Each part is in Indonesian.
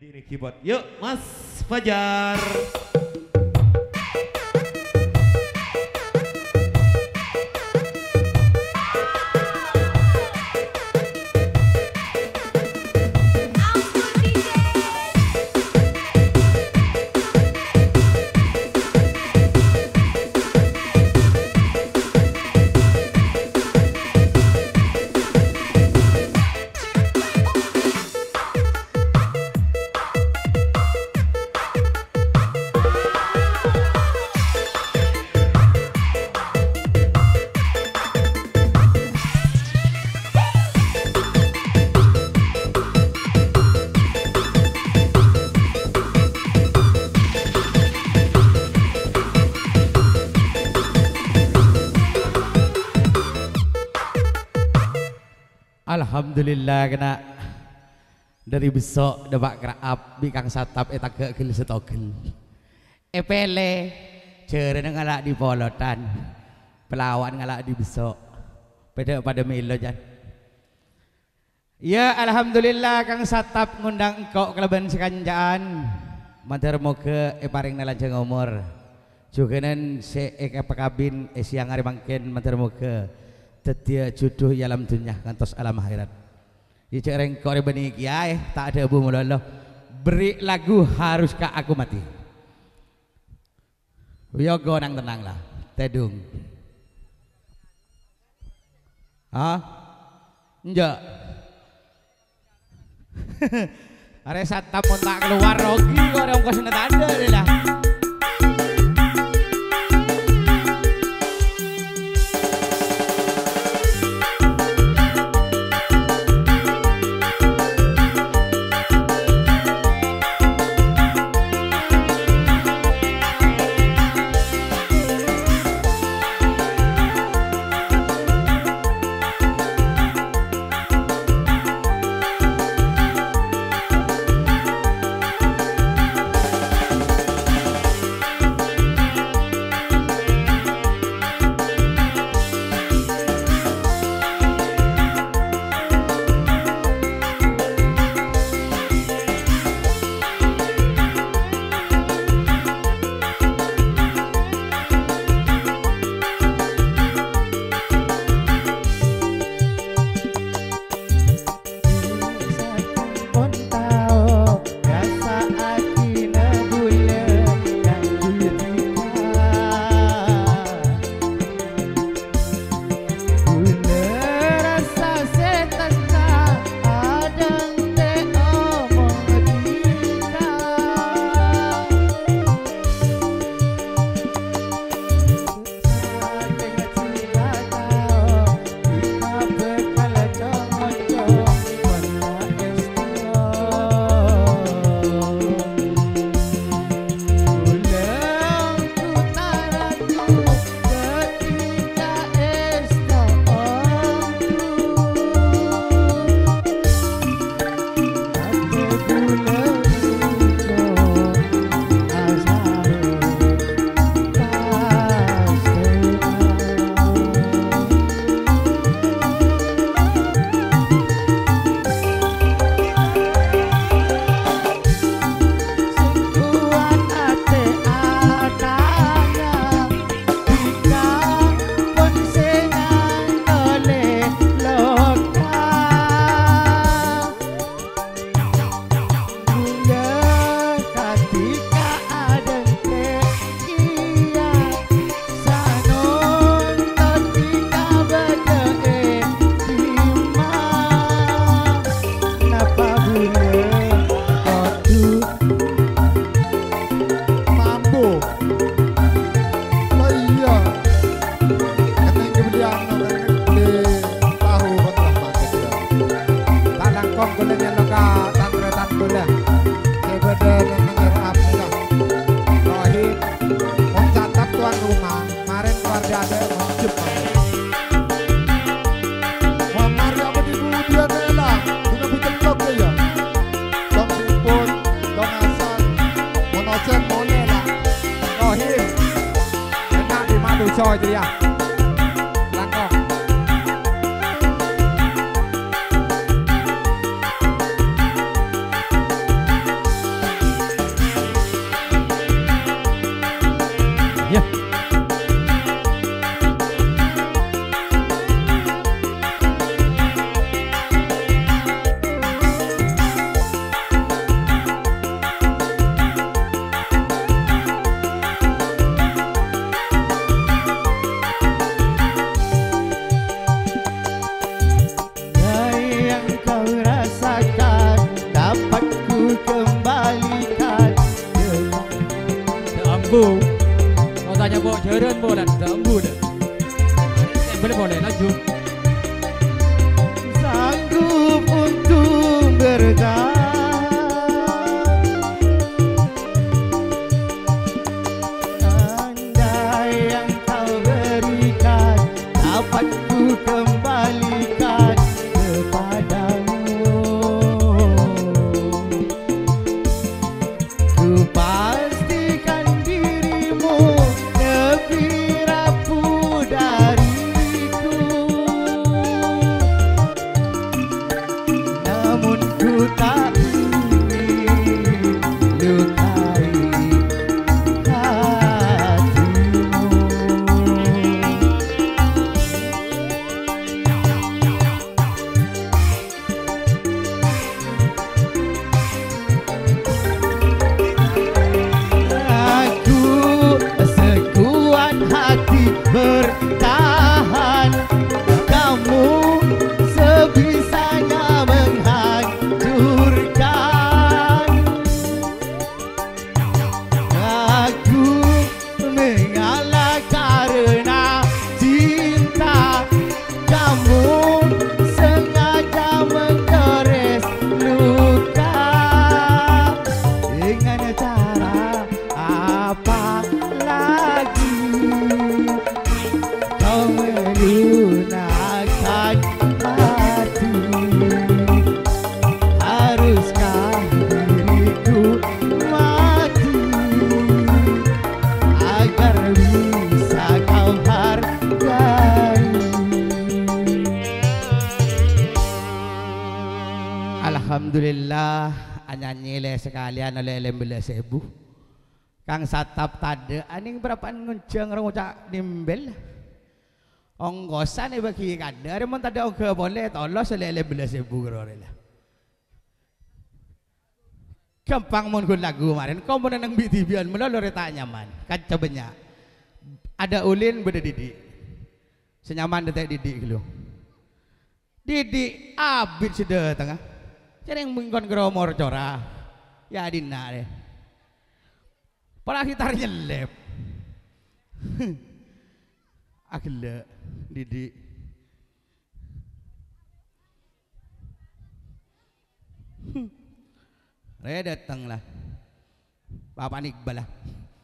Diri keyboard. Yuk, Mas Fajar. Alhamdulillah kena dari besok debak keraap bikang satap etak gel setogel epele ceren ngalak di polotan pelawan ngalak di besok pada milo jan ya alhamdulillah kang satap ngundang engkau keleban sekanjaan mater moga paring nalanjang umur juga nen se pakabin siang hari mangken mater moga tetia jodoh ya alam dunia ngantos alam akhirat. Ya cereng kau rebani kiai tak ada abu mulolo. Beri lagu haruskah aku mati. Yogo nang tenang lah. Tedung. Ah, enggak. Are satap pun tak keluar rogi orang kau sana tanda lah. Coy jadi ya. Langkong. embu. Kau tanya bawa jaran bawa dan tak embu dah. Boleh lanjut. Sanggup untuk bertahan, andai yang kau berikan dapat ku kembalikan kepadamu. Ku pastikan dirimu lebih rapuh dariku, namun ku tak ingin lukai hatimu. Aku sekuat hati bertahan, kamu sebisanya menghancurkan. Aku mengalah karena cinta, kamu sengaja menggores luka. Dengan cara apa lagi kau melunakkan hati? Haruskah diriku mati agar bisa kau hargai? Alhamdulillah, nyanyi le sekalian oleh lembele sebu. Kang Satap tade aning berapa ngunceng orang ucap nimbel. Onggosan ni bagi kadar mon tade oke boleh tolos oleh lembele sebu gerorela. Gampang mon kun lagu kemarin kau mau nang bitibian mula lore tak nyaman. Kaca banyak. Ada ulin beda didik. Senyaman detek didik gitu. Didik abid sudah tengah. Jadi yang mengkon geromor cora. Ya dina deh. Pala gitar nyelep. Agile didik. Re datang lah. Bapak Iqbal lah.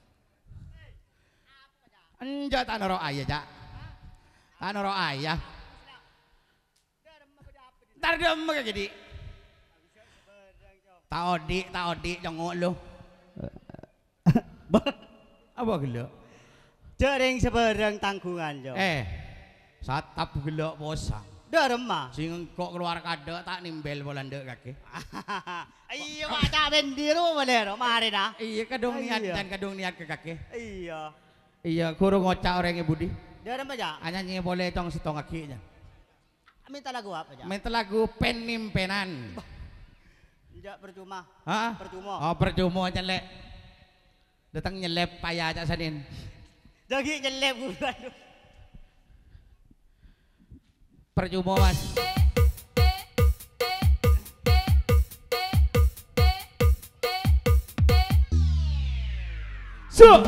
Anja tak naro ayah cak. Tak naro ayah. Ntar dem ke jadi. Tak odi jongok lu. Apa gelo? Dereng seberang tanggungan jo. Satap gelo posang. Derem mah. Sing kok keluar kade tak nimbel bola ndek kaki. Iya macam bendiru boleh ro mari dah. Iya kadung niat dan kadung niat ke kaki. Iya. Iya kurang ngocak orang budi. Derem aja. Nyanyi boleh tong sitong kakinya. Minta lagu apa aja? Minta lagu penimpenan. Tidak percuma. Hah? Percuma. Oh percuma aja lek. Datang nyelep payah aja sanin. Dagi nyelep bulan. Percuma mas. So.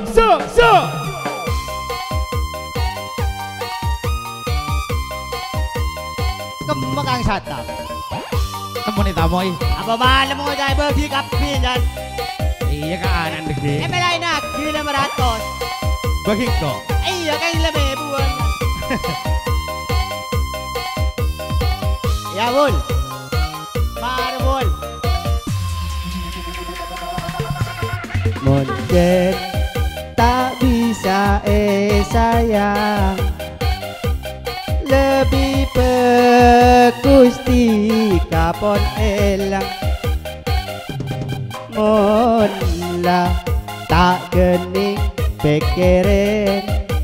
Kembang Satap. Temen ni tamoy. Apa malam mo dai bagi kapin dan. Iya kanan deh. Melay nak gila meratos. Bagi kok. Iya kan lebih buan. Ya bul. Mari bul. Mungkin tak bisa sayang, lebih pekusti kapon elang. Monlah tak gening pikirin,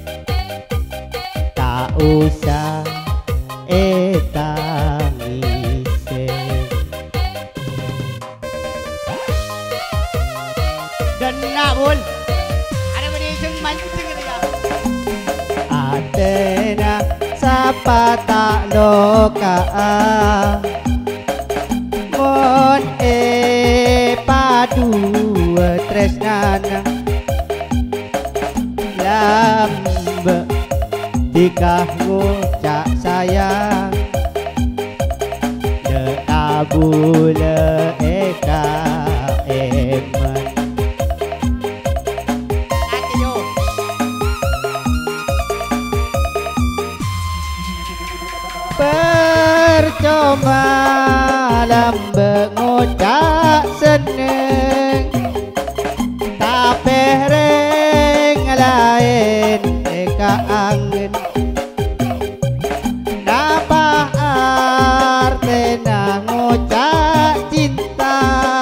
tak usah tangisin. Dan nak bul. Ada menising mancing gitu ya. Atena sapa tak loka, mon padu tresnana. Dikah ngucap sayang De abule eka emen Nanti yo. Percuma lambe ngucap seneng Tapi reng lain eka angin Napa artena ngucap cinta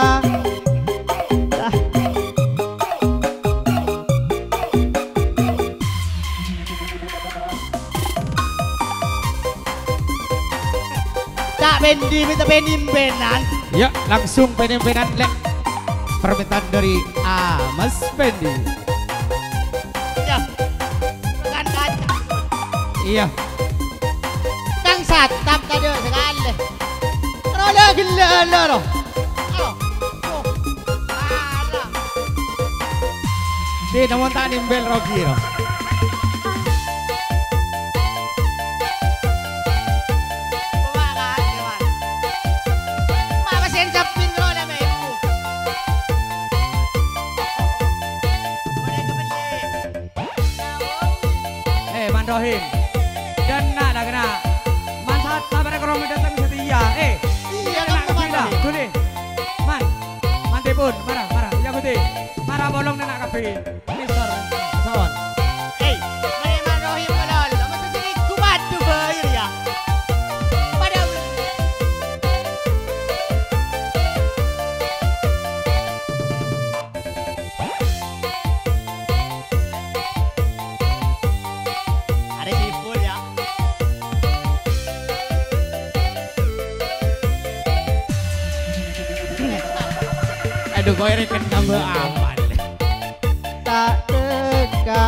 Tak bendi minta benan. Ya, langsung penempenan lek. Permintaan dari Mas Pendi. Ya. Kan kaca. Iya. Kang satap kado sekali. Rola gila lo. Oh. Oh. Alah. Di namun tak nimbel Rogi no. Kumakan, kawan. Mak masih capin rola me ibu. Boleh kebeli. Man Rohim dan nak dah kena man saat sabar ekonomi datang setia Iya, nak kamu kita mana? tu ni man pun marah ya kuti marah bolong dan nak kafe Mister Son Eh, Mariman Rohim malal. Masa sini kumat tu bayar ya. Pada ada sipul ya. Aduh kau reken tambah aman. Tak teka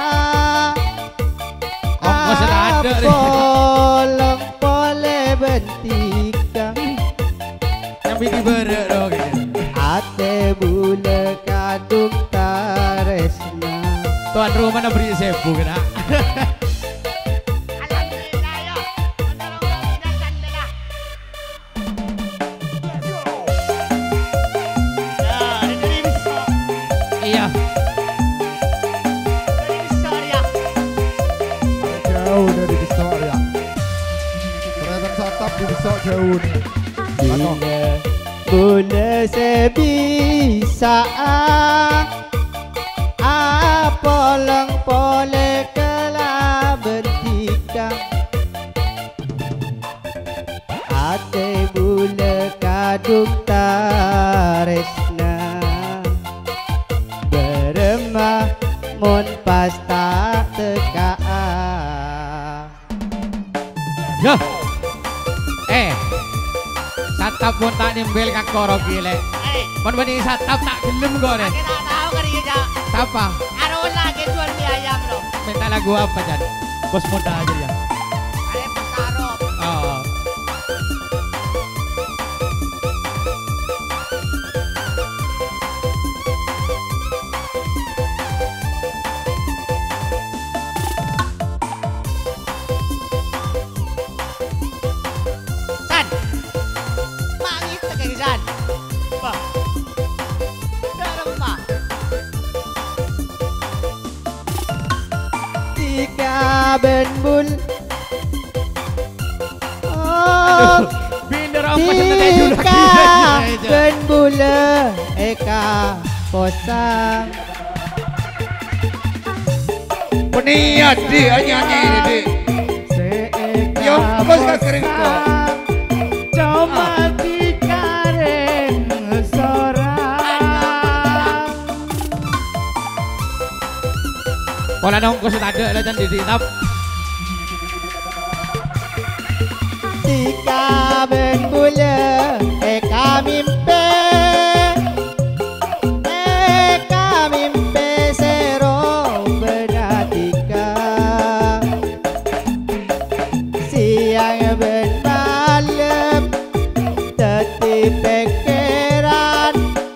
Ongkos sudah ada deh. Polong boleh bentikang Yang bikin berek dong. Ate bule kadung taresna Tuan rumah nak beri sebu kena. Alhamdulillah ya. Tolong minatkan dah. Nah, ini bisa. Iya. Ini bisa ya. Jauh dari besok ya. Ternyata satap di besok jauh nih. Bila bule sebisa Polong pole kela bentikang Ate bule kadung taresna Beremah mun pas tak teka Ya. Satap pun tak nimbel kak korok gile. Eh, Pon bani satap tak gelem kau deh. kita tahu kan dia. Siapa? Arola ke jual mie ayam lo. Minta lagu apa Jan? Bos muda aja ya. Ada pesarop. Oh. San. Mangit tak kayak San. Bah. Dah rumah. Tika ben bul Oh Binder apa sebenarnya dulu Tika ben bule eka posang Peniat di nyanyi ini di. Seeka Yo, bos gak kering kok. Coba dikaren sorang Pola nongkos tak ada lah Jan di ditap. Tika ben bule eka mimpe sero benatika siang ben malam teti pikiran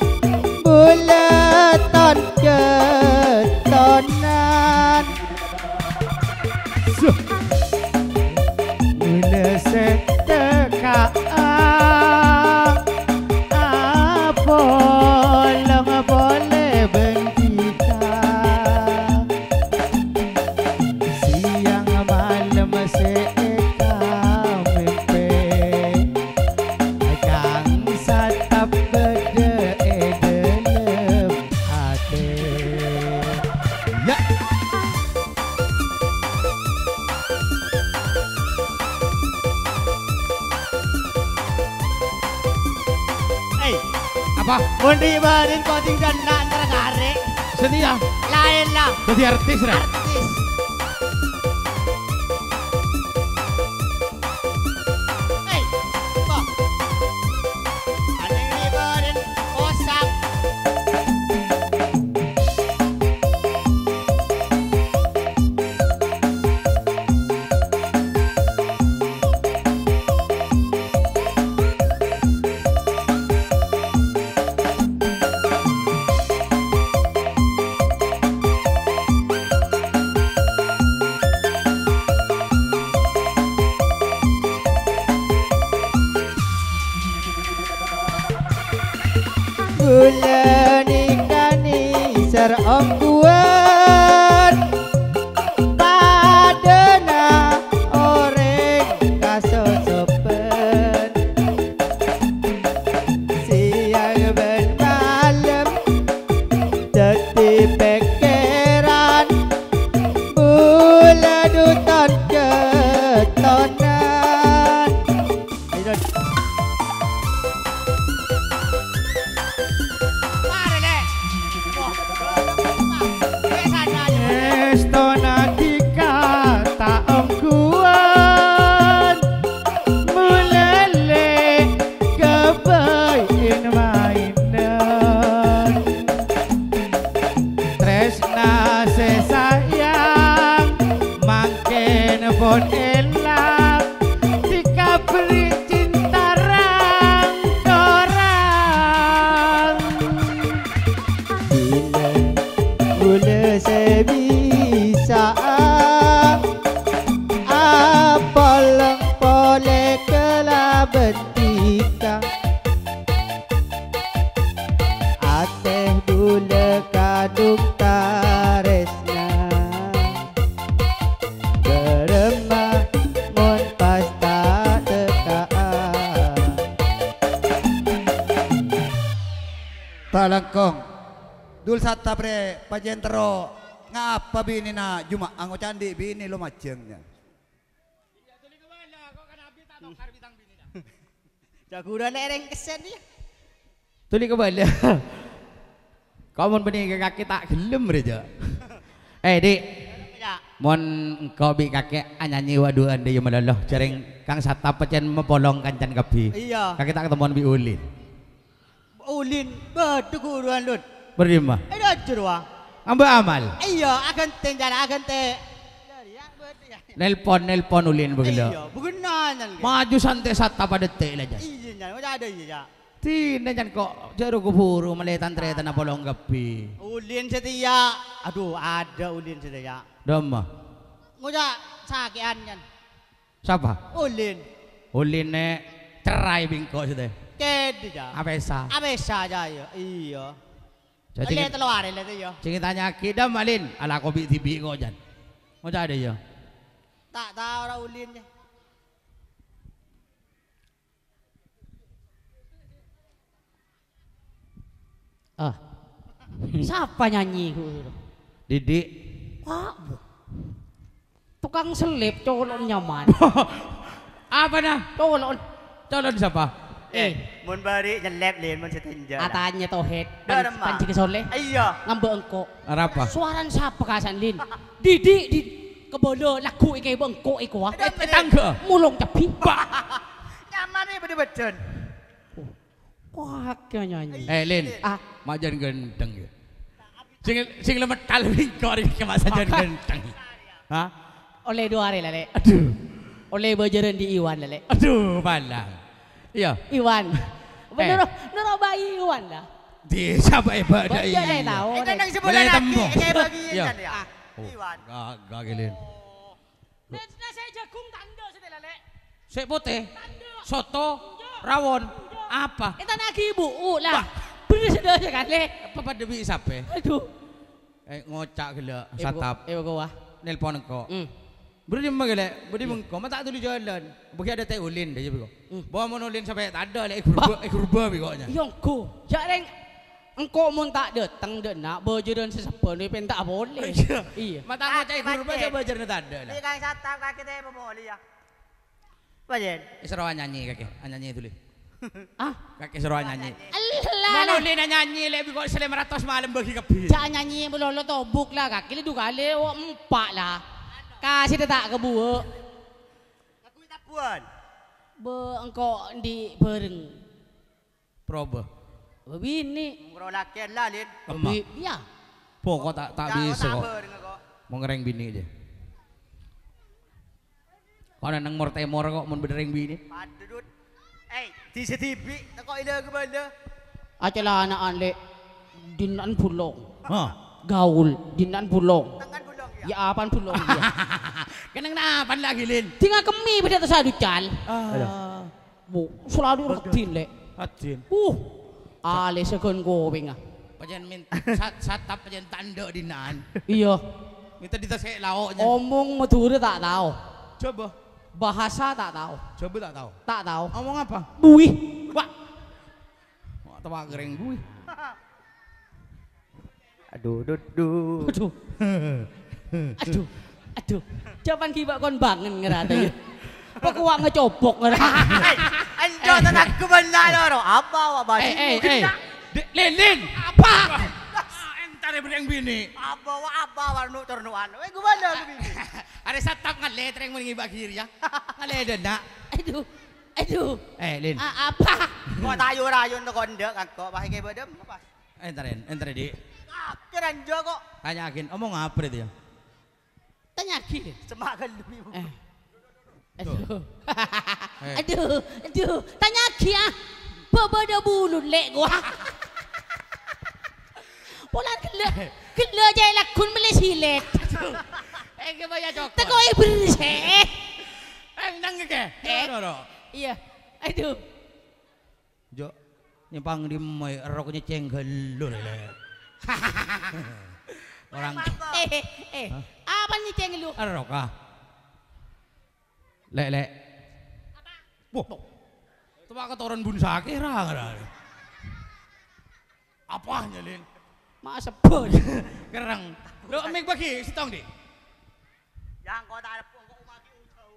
buleton ketonan Siapa? Mun dibarin kau tinggal nak antara karek. Setia. Lain lah. Jadi artis dah. Artis. Hei, kok? Ada yang dibarin kosak. Bulan ikani serongkuan padana orang kasosopen siang ben malam dadi pikiran bulan duton ketonan. Ayo, Mari le. Wah, sana aja. Estona dikata ongkuan mulele kebayin mainan tresna sesayang makin pun elang dikabri cinta rang-rang bila mula sebisa apaleng pole kelabentika ateh dula kadung taresna beremah mun pas tak tekaan. Talangkong. Dul sata pre pajentero ngapa bini na juma anggo candi bini lo macengnya. Jaguran lereng kesen dia. Tuli ke bala. Kau mau benih ke kaki tak gelem reja. Dik, Ya. mon kau bi kakek anyanyi waduan dia meloloh cereng kang satap pecen mepolong kancan kapi. Iya. Kakek tak ketemuan bi ulin. Ulin badu kuruan lut. Berdima. Ada jurwa. Amba amal. Iya, akan tenjara akan te. Nelpon ulin begila. Iya, bugunan. Maju santai satap pada detik aja. Iya, macam ada iya. Tina jan kok jero kuburu maletan tretan apolong kapi. Ulin setia. Aduh, ada ulin setia. Doma. Ngoja sakian kan. Siapa? Ulin. Ulin ne cerai bingko sudah. Kedi ja. Apesa. Abesa aja ya. Iya. Jadi Oleh telur le tu ya. ceritanya kita malin ala kopi tibi kok jan. Mau ada ya. Tak tahu orang ulin je. Ah. Siapa nyanyi? Didik. Wah. Tukang selip colon nyaman. Apa nah? Colon. Calon siapa? Mun bari nyelep lin mun setenja. Atanya tohet. Dah, Mak. Panci kesole. Iya. Ngambek engko. Apa? Suaran siapa kasan lin? Didik di kebolo laku iki bengko iku ah. Tangga. Mulung cepi. Nyaman ni betul-betul. Wah, kaya nyanyi. Lin. Ah, Majan genteng ya. Sing lemet kal bingko iki masa jan genteng. Hah? oleh dua hari lale. Aduh. Oleh berjalan di Iwan lale. Aduh, balang. Iya. Iwan. Bener bayi Iwan lah. Di siapa ibadah Dia dah tahu. Itu nang sebulan Boleh lagi. tembok. Kayak bagi Iya. kan ya. Iwan. Gak gelin. Nah saya jagung tanda saya lale. Sek putih. Soto, rawon, apa? Itu nagi ibu lah. Bener sudah kan le. Apa pada bi sape? Aduh. Ngocak gila satap. Ibu gua. Nelpon engko. Beri magale, beri mengko, mata tuli jalan. Bagi ada teh ulin dia biko. Bawa mon ulin sampai tak ada le kurba bikonya. Yongko. Jarang engkau mun tak datang nak berjalan sesepen ni pen tak boleh. Iya. Mata ngocak kurba saya belajar tak ada lah. Ni kang satap kaki teh pemoli ya. Bajen. Isra nyanyi kakek, nyanyi tuli. Kakek suruh nyanyi. Alah. Mana boleh nak nyanyi lebih kok 500 malam bagi kebil. Jangan nyanyi melolo tobuk lah kaki lu kali empat lah. Kasih dia tak kebuak. Aku tak puan. Engkau di bareng. Proba. Bini. Ngurau lakian lah Lin. Ya. Pokok tak bisa kok. Dengan kok. Mau ngereng bini aja. Kau nang mor temor kok mau bereng bini. Padudut. Di setibi. Kok ila ke mana? Acalah anak anlek. Dinan pulong. Hah. Gaul. Dinan pulong. Tangan gulong ya. Ya apaan pulong dia. Kenang napan lagi Lin. Tinggal kemi pada atas adu cal. Bu, selalu retin lek. Atin. Ale sekon going ah. Pajan min satap pajan tanda dinan. Iya. Minta ditasek lauknya. Omong mature tak tahu. Coba. Bahasa tak tahu. Coba tak tahu. Tak tahu. Ngomong apa? Bui. Wah. Wah, tawa gereng bui. Aduh, duh. Aduh. Aduh. Aduh. Japan kibak kon bangen ngerata ya. Pekuak ngecopok ngerata. Anjo tanak kumanda loro. Apa wa Lin. Apa? Entar bereng bini. Apa warnu turnuan. Gumanda ke bini. Ada satap ngalet yang mengibak kiri ya. Ngalet nak. Aduh. Lin. Apa? Kok tayo-rayon to konde kangko bahe kay badem apa? Entar di. Kiran jo kok. Tanyakin, omong apa itu ya? Tanya kiri. Semakan demi. Aduh. Tanya kia. Babada bulun lek gua. Polan kele jay lakun melesilet. Kebaya cokot. Tako ibrse. Nang ke? Iya. Aduh. Jo, nyepang di mai roknya cenggel lu le. Orang Apa nih ceng lu? rok ah. Le. Apa? Tuh aku turun bun sakira kan. Apanya Lin? Masa pun. Kerang. Lu amik bagi sitong di. Yang kau tak ada kok umaki ujau.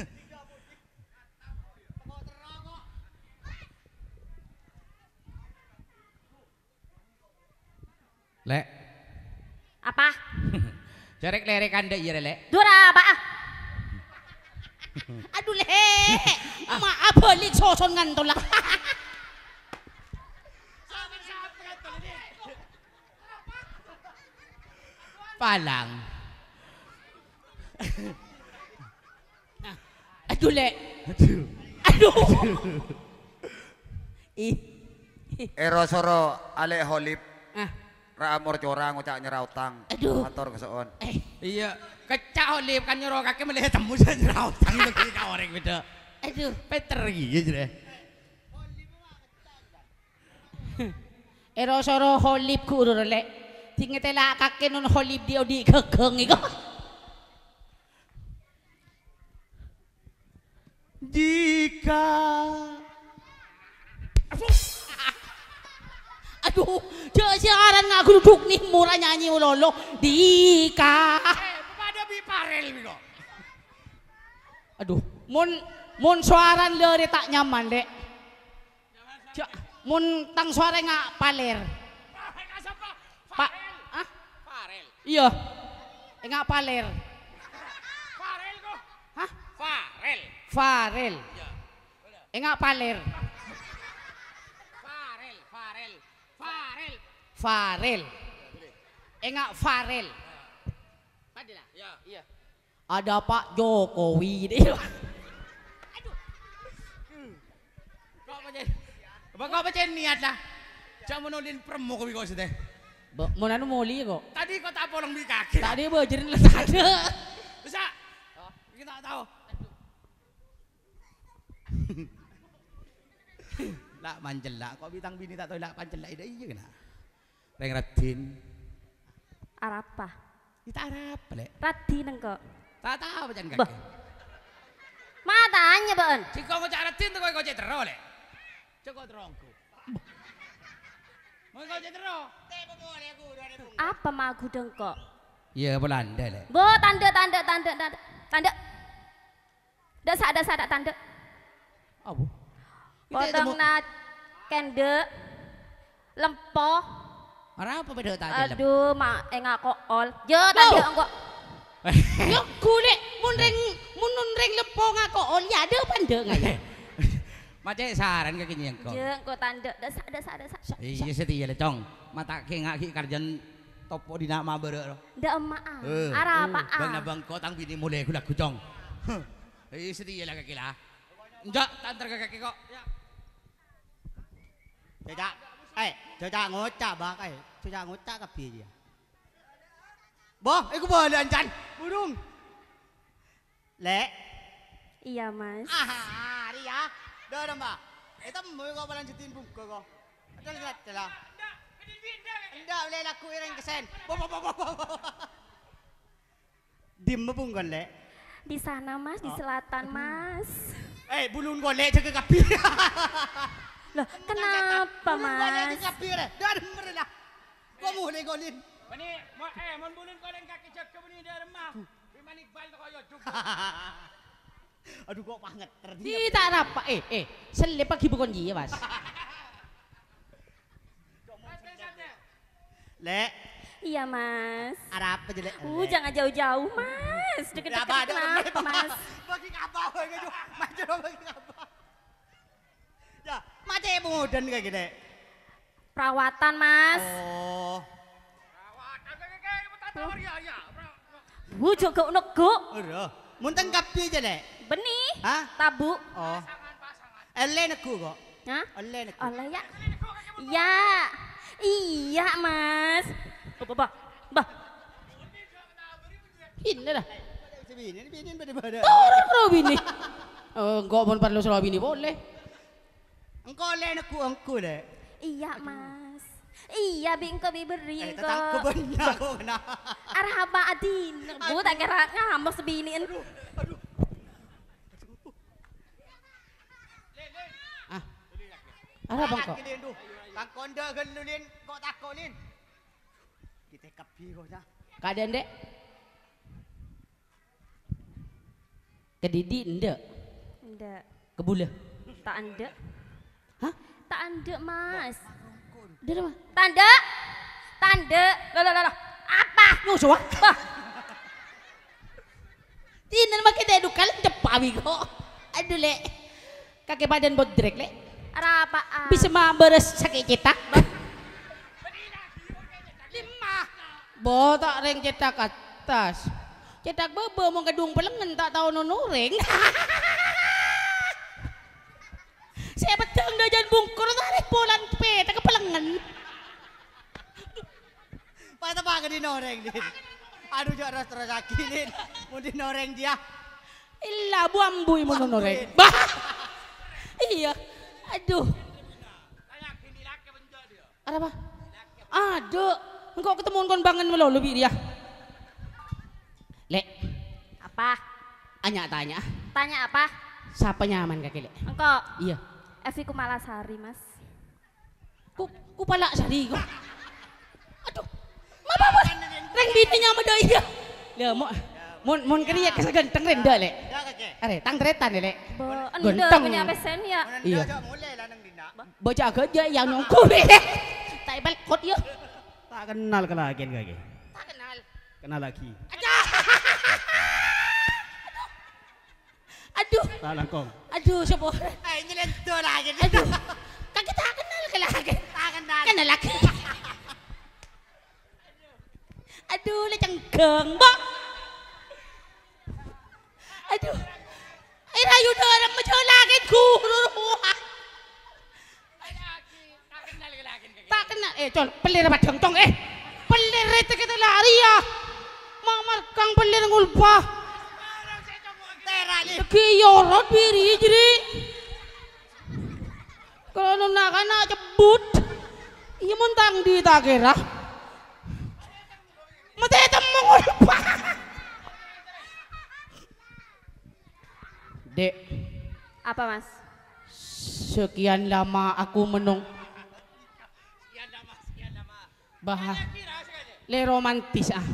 Le. Apa? Cerek lerekan dek iya le. Dura apa? Aduh le. Maaf balik soson ngantol lah. Palang. Aduh le. Aduh. Aduh. Erosoro ale holip Ah. raamor corang ngocak nyerautang. Aduh. Motor kesoon. Iya, kecak olip kan nyuruh kakek melihat temu saya jerawat tangi lagi kau orang beda. Aduh. Peter gitu deh. Erosoro holip ku urut le. Tingetela kakek nun holip dia di kekeng iko. Jika Aduh, siaran ngaku duduk nih murah nyanyi ulolo. Dika. pada biparel biko. Aduh, mun suaran lere tak nyaman dek. Mun tang suara nggak paler. Pak, ah? Farel. Iya. Nggak paler. Farel kok. Hah? Farel. Farel. Nggak paler. Farel. Nggak Farel. Padahal. Iya. Ada Pak Jokowi deh. Kau baca niat lah. Jangan menolin promo kau biko sih. Mau nanu moli kok. Tadi kau tak polong di kaki. Tadi berjerin lah ada. Bisa. Kita tak tahu. Lah manjel lah. Kau bintang bini tak tahu lah manjel lah. Iya kena. Reng Radin. Arapa? Kita Arab le. Radin engko. Tak tahu macam Bah. kaki. Matanya, Bang. Si kau ngocak Radin tu kau cek terus le. Cek terongku. Mau kau cek terus. Apa magu dengko? Iya Belanda le. Bo tanda. Dasak tanda. Apa? Potong na kende lempoh. Ora apa beda tak Aduh, mak enggak kool. Je tadi engko. Yo golek mun ring lepo ngako ol ya ada pande ngaya. Macam saran ke kini engkau. Je engko tanda desak. Iya setia le cong. Mata ke ngaki karjan topo di nama bere. Ndak emak. Ara apa? Bang nabang kau tang bini mulai aku laku cong. Iya setia lah kaki lah. Enggak, tantar ke kaki kok. Cocak ngocak bak cocak ngocak ke piye dia. Boh, iku boleh ancan. Burung. Lek. Iya, Mas. Ria. Dah Mbak. Eta mau kau lanjutin buku kau. Ada lah. Enggak boleh laku ireng kesen. Dim mebungkon lek. Di sana, Mas, di selatan, Mas. Bulun golek jaga kapi. Loh, kenapa, Bulun golek Mas? jaga kapi re. Dah demer lah. Kau mulai golin. Ini, mon bulun kau yang kaki jaga bini dia remah. Bimanik bal tu kau yo juga. Aduh kok banget. Di tak apa selip pagi bukan dia Mas. Lek. Iya, Mas. Arab aja lek. Jangan jauh-jauh, Mas. Deket-deket kenapa, Mas? Bagi kapal gitu. Maju dong bagi kapal. Ya, macam modern kayak gini. Perawatan, Mas. Oh. Bujuk gak nego. Udah. Munteng kapi aja lek. Benih. Hah? Tabu. Oh. Ele neku kok. Hah? Ele neku. Oleh ya. Ya. Iya, Mas. Bah. Ini dah. Bini pada. Orang bini. Enggak mau perlu selalu bini boleh. Engkau le neku le. Iya, Mas. Iya, bingko biberi engko. Tetang kebenya kok kena. Arah apa adin? Bu tak kira ngambek sebiniin. Ada bang kok. Kang konda gelulin kok takolin. Kita kapi kok nya. Keadaan dek. Kedidi ndak. Ndak. Kebula. Tak ande. Hah? Tak ande, Mas. Dia apa? Tanda. Loh. Apa? Nyusu ah. Tinan makin edukal depawi kok. Aduh le. Kakek badan bodrek le. Arah apa? Bisa beres sakit cetak. Botak reng cetak atas. Cetak bebe mau gedung pelengen tak tahu nunureng. Saya beteng dah jangan bungkur tarik bulan peta ke pelengen. Pada pakai di noreng din. Aduh jangan terus sakit mau di noreng dia. Illa buambui mau nunureng. Bah. Iya. Aduh. Ada apa? Aduh. Engkau ketemu kon bangen melo lebih dia. Lek. Apa? Anya tanya. Tanya apa? Siapa nyaman kaki lek? Engkau. Iya. Evi Kumalasari, Mas. Ku palak sari kok. Aduh. Apa? Reng bininya sama dia. Lah mon kriya keseganteng renda lek. Ya kakek. Are tangretan lek. Ende Ganteng. punya pesen ya. Iya. Mulai lah nang dina. Bocah aja yang nongko lek. Tak balik kot yo. Tak kenal ke lagi kakek. Tak kenal. Kenal lagi. Aduh. Tak langkong. Aduh siapa? Ini lento lagi. Aduh. Kaki tak kenal ke lagi. Tak kenal. Kenal lagi. Aduh le cenggeng bang. Aduh. Rayu orang macam lagi guru. Tak kenal. Col pelir padang tong pelir itu kita lari ya. Mamar kang pelir ngulpa. Terali. Kiyorot biri jadi. Kalau nak anak cebut, iya muntang di tak kira. Mati temu ngulpa. Dek. Apa, Mas? Sekian lama aku menung. Bah. Le romantis ah.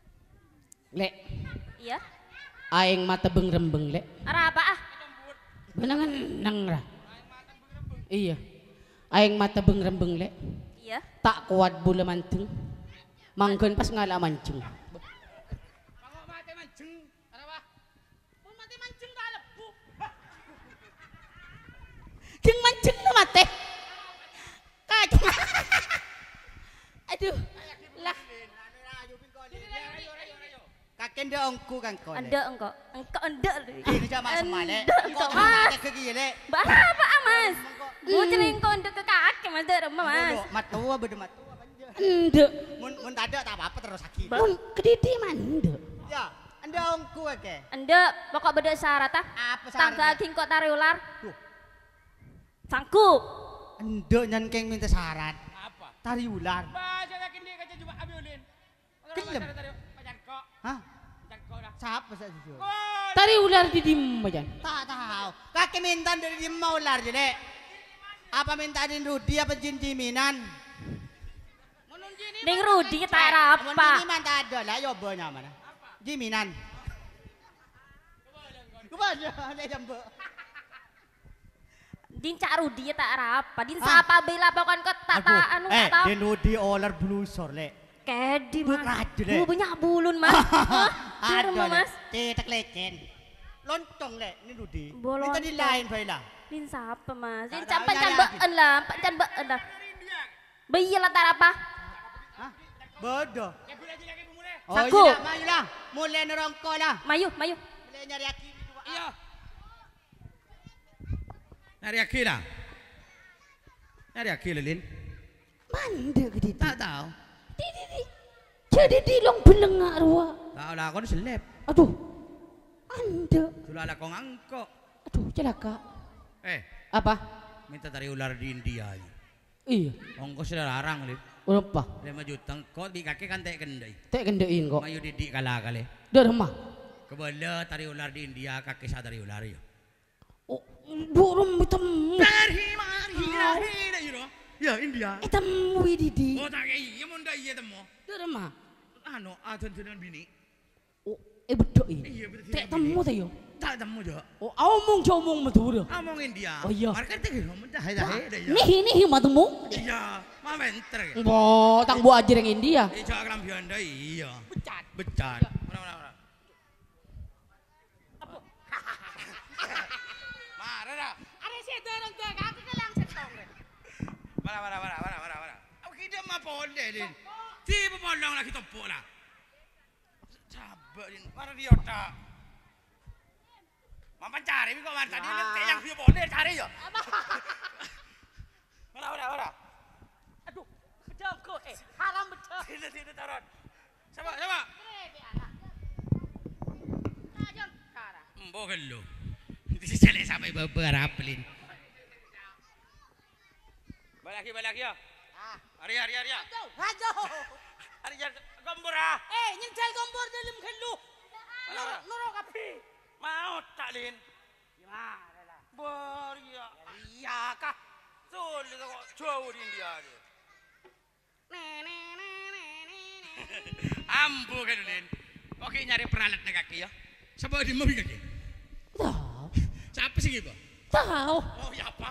Le. Iya. Aing mata bengrembeng le. Arah apa? Benangan nang ra. Iya. Aing mata bengrembeng lek. Iya. Tak kuat bola manteng. Mangkeun pas ngala mancing. Pangok mate mancing. Apa? Mun mate mancing tak lebu. Jeung mancing na mate. Kacau. Aduh. Lah. Kakek ndak ongku kan kau. Anda engkau anda. Ini jam mas malek. Engkau Kau mas. ada kegile. Apa mas? Gue cering kau anda ke kaki mas ada rumah mas. Matua beda matua. Ende. Mun tak ada tak apa-apa terus sakit. Mun kedidi mande. Ya, anda ongku ke. Anda pokok beda syarat ah. Apa syaratnya? Tangga tingkot tari ular. Tuh. Sanggup. Anda nyankeng minta syarat. Apa? Tari ular. Baca yakin dia kaca coba abiulin. Kelem. Pacar kok. Hah? Pacar kok dah. Siapa saya jujur? Tari ular di dim aja. Tak tahu. Kakek minta dari dia mau ular jadi. Apa minta din Rudi apa jin jiminan? Ding Rudi tak Mun apa. jiminan tak ada lah, yobonya mana? Jiminan. Kepada ada jambu. Din Cak Rudi tak apa. Din siapa bela pokoknya kau tak tahu anu tak tahu. din Rudi ular blusor le. Kedi mas. Ada deh. Banyak bulun mas. Biar Ada mas. Cetak lecen. Lontong le, ini Rudi. Bolong. Minta di lain baiklah. Din siapa mas? Din Tak ada, campan nyari can beun lah. Can beun lah. Bayi lah tak apa. Hah? Bodoh. Oh Saku. iya, maju lah. Mulai nerongko lah. Mayu, mayu. Mulai nyari aki. Iya. Nyari aki lah. Nyari aki lilin. Mande kedidi. Tak tahu. Di. Jadi dilong belengak ruwa. Tahu lah kau seleb. Aduh. Anda. Sulah lah kau ngangkok. Aduh celaka. Apa? Minta tari ular di India. Iya. Ongkos sudah larang lip. Berapa? 5 juta. Kau di kaki kan tek kendai. Tak kendein kok. Mayu didik kalah kali. Dah rumah. Kebala tari ular di India kaki sa tari ular yo. Oh, burung hitam. Ya India. Hitam wididi. Oh tak iya mun dah iya temu. Dah rumah. Anu dengan bini. Oh, betul ini. Iya betul. Tak temu tak yo. Tak temu jo. Oh, omong comong betul. Among India. Oh, iya. Marketing ngomong dah dah dah ya. Nih matemu. Iya, mah bentar ya. Bo, tang buat aja yang India. Iya kelam bianda iya. Becat. Becat. Mana. Marah dah. Ada saya dorong tuh kaki ke lang setong. Mana. Aku kita mah boleh din. Tiba bolong lah kita pola. Sabar din. Mana dia tak? Mama cari, kok mana tadi yang dia boleh cari ya. Mana. Aduh, betul kok. Haram betul. Tidak taruh. Sama. Ajar kara. Bohong lo. Disele sampai beberapa lin. Balaki ya. Hari ya. Hajo. Hari gombor ah. Nyencal gombor dalam kelu. Nurok api. Mau tak lin. Gimana lah? Boria. Iya kah? Sul kok jauh di India dia. Ambo kan lin. Oke nyari peralat nak kaki ya. Siapa di mobil kaki? Tahu. Siapa sih gitu? Tahu. Oh ya apa?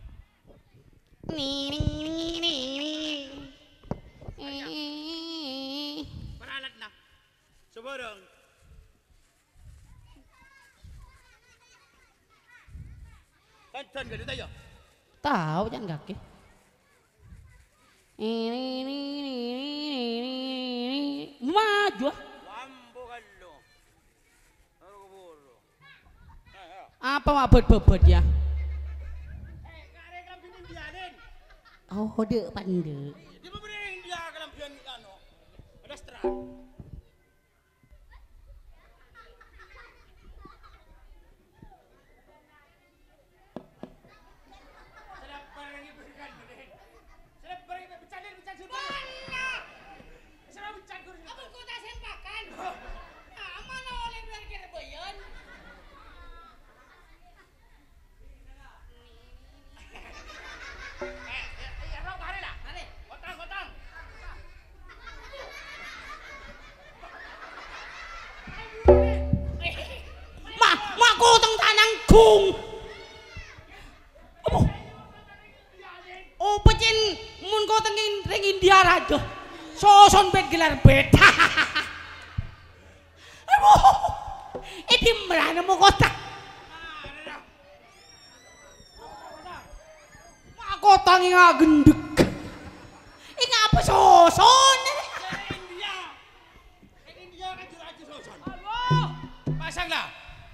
Peralat nak. Coba dong. Tonton gak ada ya? Tahu jangan kaki. Maju. Lambo kalau. Apa mak bebet ya? Oh, dek pandai. Dia memberi dia kelampian ano. Ada seterah. Mak ku teng tanang kung. ring India raja. Soson bet gelar bet. Ini merana mo kota. Kota nga gendek. Nga apa soson? India kan raja soson. Halo, pasanglah.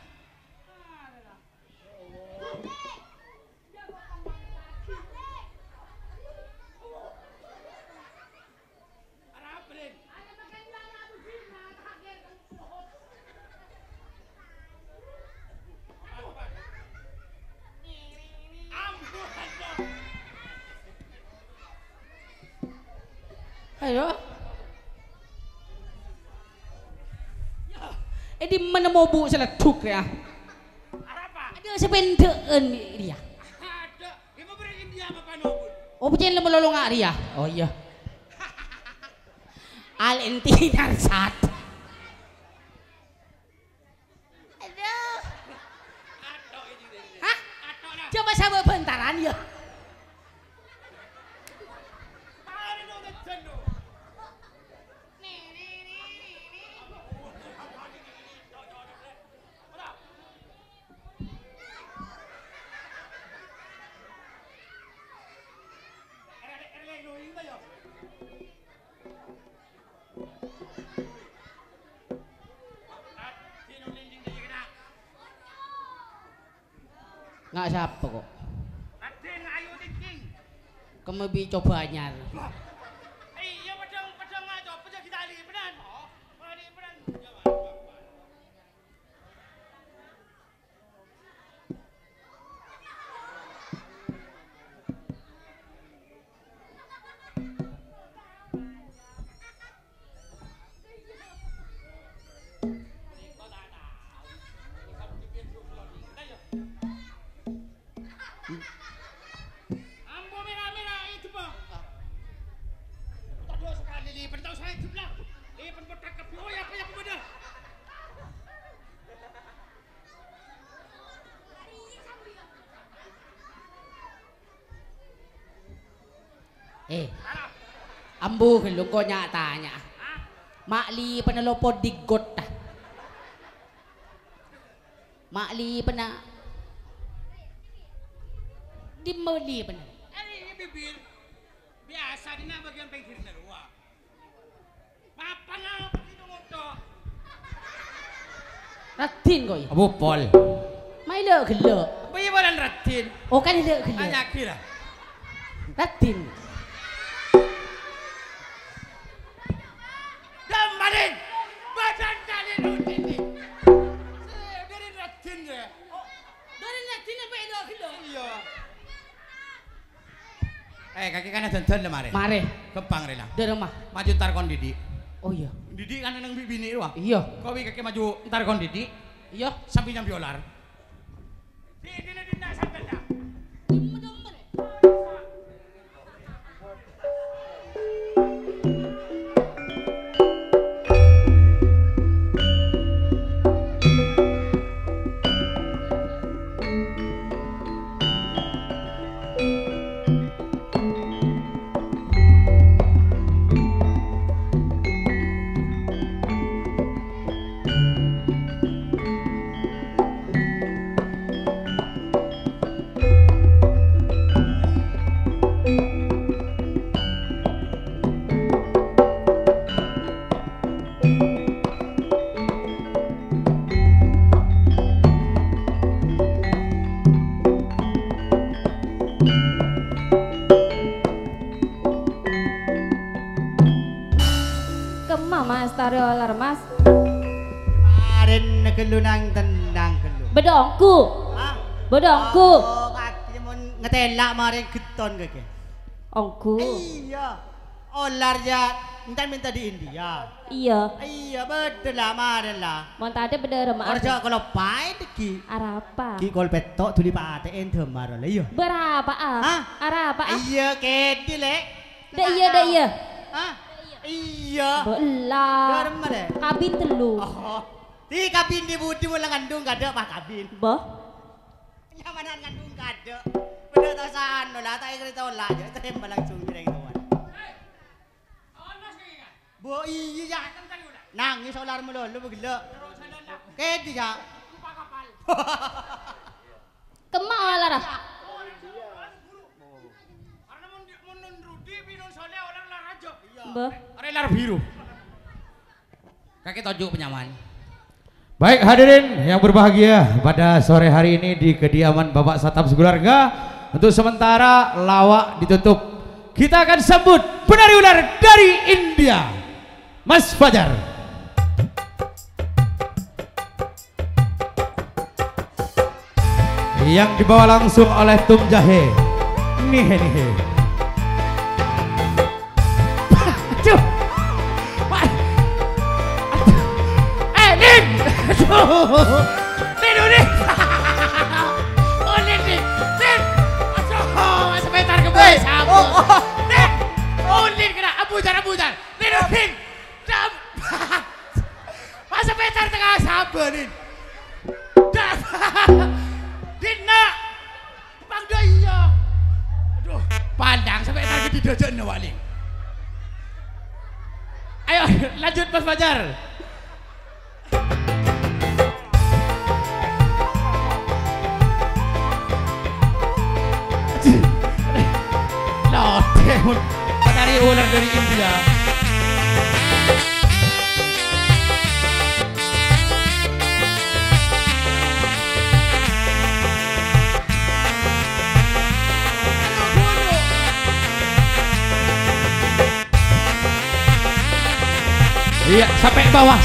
Ayo. Di mana mau bu seletuk ya? Ada sependean dia. Ada. Lima beri India makan obun. Oh bukan lemu lolong dia. Oh iya. Alentinar sat. Aduh. Hah? Coba sama bentaran ya. Nggak siapa kok. Kamu bi cobanya. Iya pedang aja, pedang kita ali pedang. Ambo merah itu bang. Tadi sekali lipat tahu saya jumlah. Lipat bertakap. Oh ya apa ya kepada? Ambu lu ko nyatanya. Makli penelopod digot dah. Makli pena dimeli pena. Ini bibir biasa di nama bagian pinggir luar. Mapan lah begitu ngotot. Ratin kok ya. Abu pol. Mai le gelo. Bayi badan ratin. Oh kan le gelo. Hanya kira. Ratin. Damarin. Badan kalian rutin ni. Dari ratin je. Dari Ratin apa le gelo? Iya. Kaki kanan tonton le mare. Mare. Kepang rela. Di rumah. Maju ntar kon Didi. Oh iya. Didi kan nang bini wah. Iya. Kau kaki maju ntar kon Didi. Iya. Sampingnya biolar. Didi le dinda sampai dah. Mas taruh olar mas. Kemarin kelunang tendang kelun. Bedongku. Hah? Bedongku. Oh, katanya mau ngetelak kemarin keton keke. Ongku. Iya. Olar ya minta di India. Iya. Iya betul lah kemarin lah. Mau tadi beda rumah. Orja kalau pahit ki. Arapa. Ki kol petok tuli pate ente marah lah iya. Berapa ah? Hah? Arapa ah? Iya kedi lek. Dah iya. Hah? Iya. Belah. Dorma deh. Kabin telu. Oh. Di kabin di budi mulang ngandung gak ada pak kabin. Boh. Nyamanan ngandung gak ada. Bener tak sano lah tak cerita lah aja terima langsung bilang tuan. iya ya. Nangis olar melulu begelak. Kedi ya. Kemak olar. Bah. Are lar biru. Kakek tonjuk penyaman. Baik hadirin yang berbahagia pada sore hari ini di kediaman Bapak Satap sekeluarga, untuk sementara lawak ditutup. Kita akan sambut penari ular dari India, Mas Fajar. Yang dibawa langsung oleh Tum Jahe. Nihe. Aduh. Nin! Aduh! Nin! Oh, Nin! Nin! Aduh! Masa petar ke bawah sabu! Nin! Oh, Nin kena! Abujar! Nin! Masa petar tengah sabu, Nin! Nin, nak! Bang Daya! Aduh! Pandang sampai petar ke didojon wali. Ayo, lanjut Mas Fajar! Loh, penari ular dari India. Iya, sampai bawah.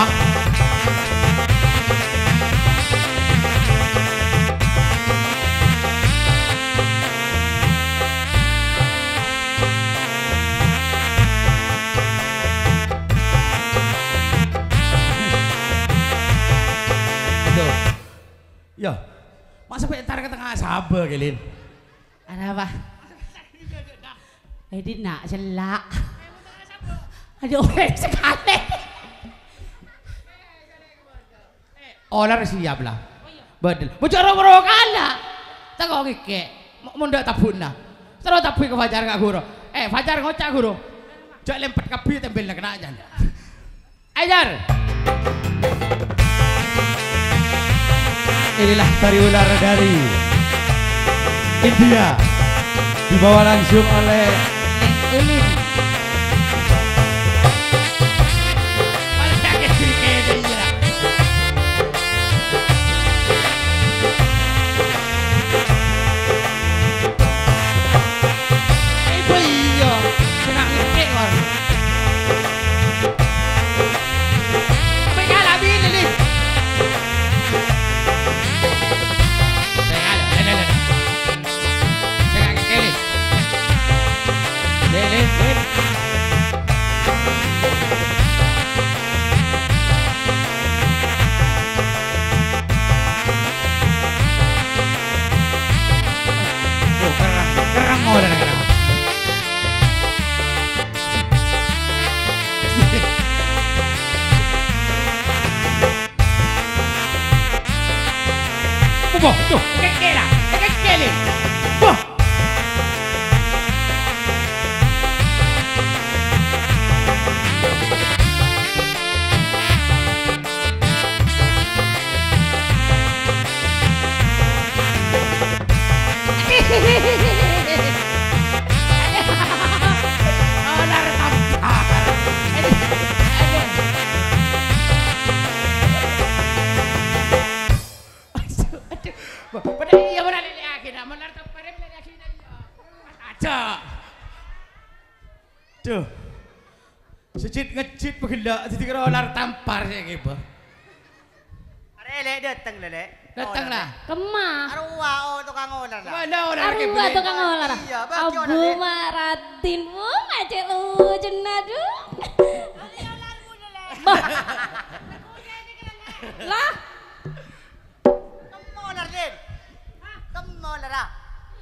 Ya, masa petar ke tengah sabar Gelin? Ada apa? Ini nak celak. Aduh, sekali. Olar siap lah. Betul. Bicara merokana. Tengok ngike. Mau ndak tabuna. Terus tabu ke Fajar kak guru. Fajar ngocak guru. Jangan lempet kabi tempelnya kena aja. Ajar. Inilah tari ular dari India, dibawa langsung oleh Ulin. Tuh, kekele. Wah. Duh, sejit ngejit begelak, jadi kira olar tampar saya gitu. Lele datang lele. Datang lah. Kemah. Arwah oh tukang olar lah. Mana olar Arwah tukang olar. Iya, bagi olar. Abu Maratin, macet jenadu. Lah. Kamu olar din. Kamu olar ah.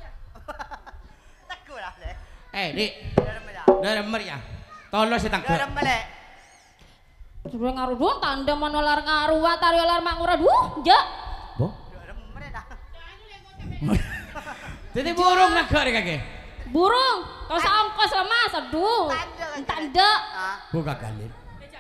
Takut lah le. Dik. Dari meriah. Tolong si tangkap. Dalam balik. Sudah ngaruh dong, tanda manolar ngaruh, tari olar mangura duh, ja. Boh? Dalam balik dah. Jadi burung nak kau kakek. Burung, kau sangkos lah mas, aduh. Tanda Tak ndak. Ku gagalin.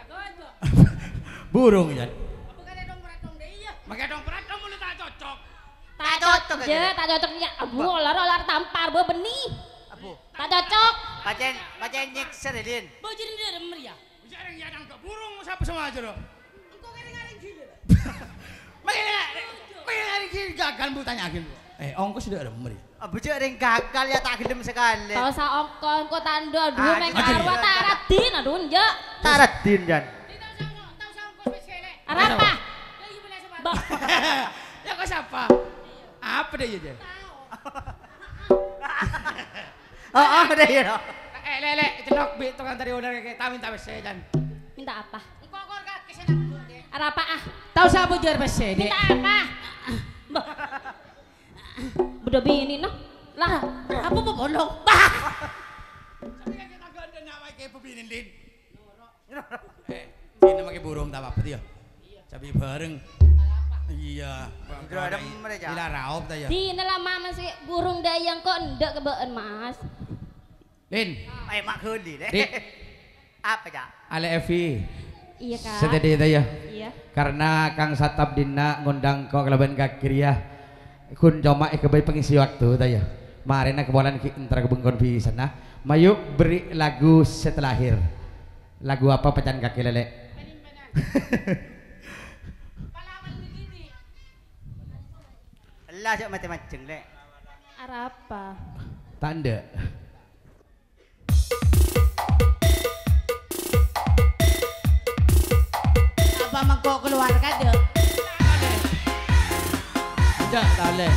Burung ya. Pakai dong peratong mulut tak cocok. Tak cocok ya, tak cocok ya. Abu olar tampar be benih. Abu. Tak cocok. Bacaan nyekser Lin. Bau jadi dia demer ya. Jarang ya nangkep burung siapa semua aja loh. Engkau ngaring-ngaring gila. Makanya gini gagal bu tanyakin. Ongkos sudah ada meri. Abu cek ring gagal ya tak gelem sekali. Kalau sa ongkon ko tanda aduh meng arwah tak radin aduh njak. Taradin Jan. Tahu sa engkau spesialnya. Arapa? Lagi boleh sama. Bah. Ya kok siapa? Apa deh ya? Oh deh ya. Lele, celok bi tukang tadi order kayak tamin tak bese Jan. Minta apa? Engkau kor kaki sana. Arapa ah? Tahu sa bu jar bese dek. Minta apa? Bah. Udah bini nah. Lah, Apa mau bolong? Tapi kan kita ganda nama kayak pebinin din. Ini pakai burung tak apa dia. Cabai bareng. Iya. Udah ada mereka. Gila raup tak ya. di lah mama sih burung dayang kok ndak kebeen mas. Lin, Mak Hudi deh. Dik. Apa ya? Ale Evi. Iya kak. Setedi tak ya. Iya. Karena Kang Satap Dina ngundang kok kelaban kakiriah. Kun coma kebaik pengisi waktu tak ya. Marina kebolan antara kebengkon di sana. Mayuk beri lagu setelah akhir. Lagu apa pecahan kaki lele? Allah cak macam-macam le. Arapa? Tanda. Apa mengkau keluarga deh? Tidak, tak boleh.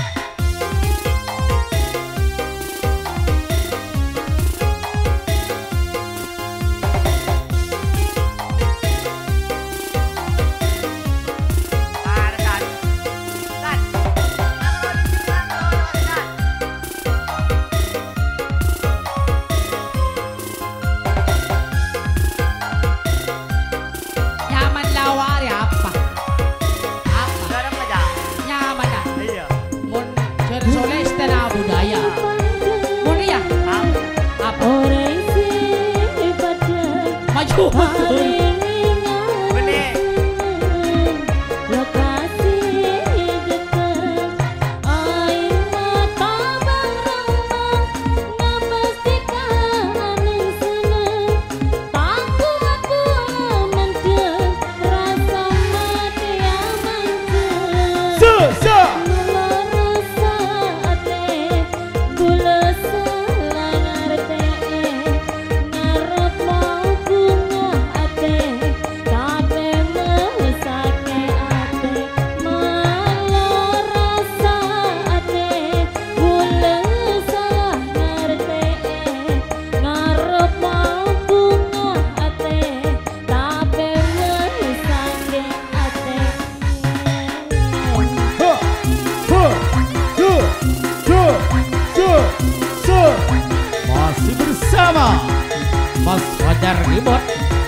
Nyaman lawar ya apa? Apa? Ada apa ya? Nyaman dah. Iya. Mun cer soleh istana budaya. Mun ya? Apa? Maju. Benih. Masih bersama Mas Fajar Ribot.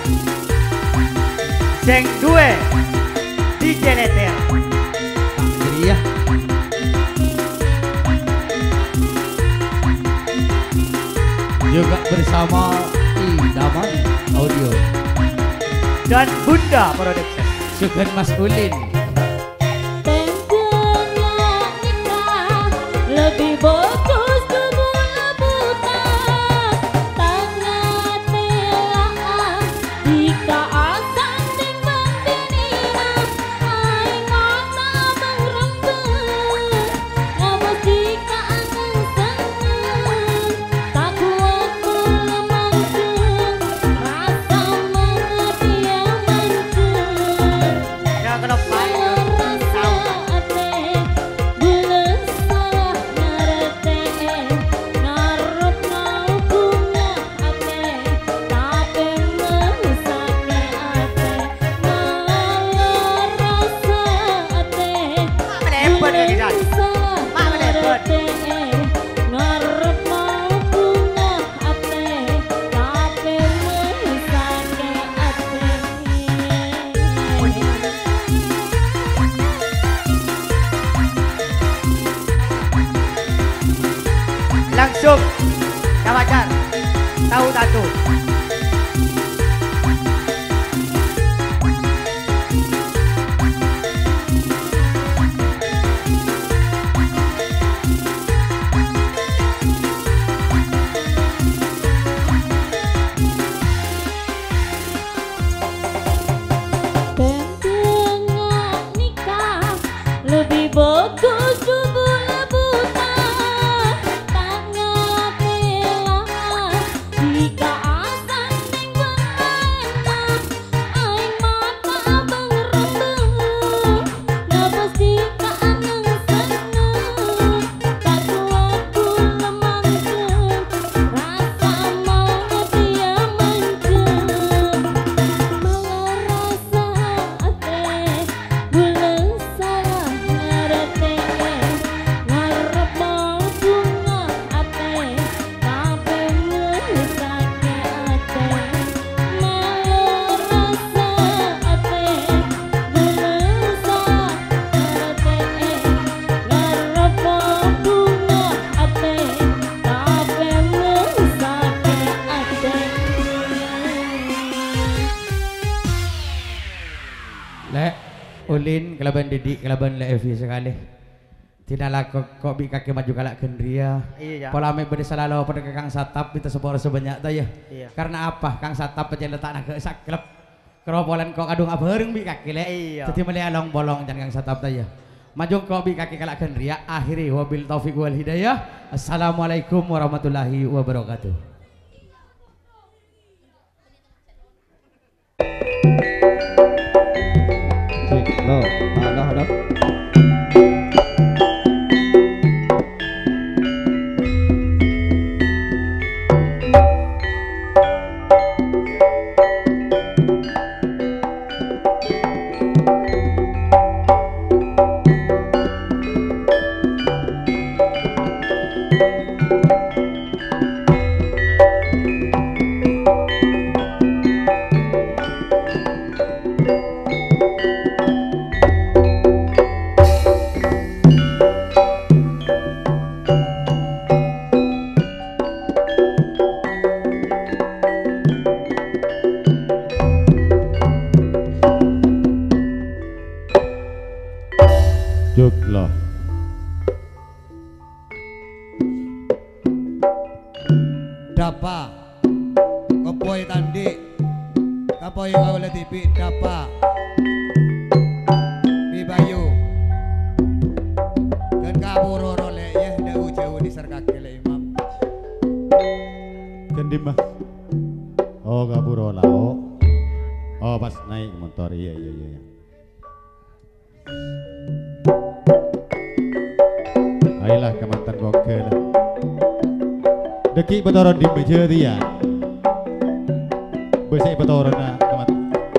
Seng dua. DJ Leter. Iya. Juga bersama Idaman Audio. Dan Bunda Production. Sugan Mas Ulin. Lebih bagus kebun buta tangan telah jika asal timbang dinina ai mata berembun ngawas jika anung senang tak kuat melemahkan rasa mengerti yang mancung. Yang kena pakai. Langsung, ya wajar. Tahu tak tuh? Ulin kelaban Didik kelaban Levi sekali. Tidaklah kok bi kaki maju kalak gendria. Iya. Pola ame bede salalo pada Kang Satap kita sepor sebanyak ta ya. Iya. Karena apa? Kang Satap aja letakna ke sak klub. Keropolan kok kadung abeureng bi kaki le. Iya. Dadi mele along bolong jan Kang Satap ta ya. Maju kok bi kaki kalak gendria akhiri wabil taufik wal hidayah. Assalamualaikum warahmatullahi wabarakatuh. Cik, lo, ada. Joglo. Dapa Kopoi tandi Kapoi kawala tipi Dapa Bibayu Dan kaburo role ya jauh di serkake le imam Kendi mas. Oh kaburo lao. Oh pas naik motor iya. Ayolah kemantan gokil lah. Deki betoran di meja dia. Besek betoran na kemantan.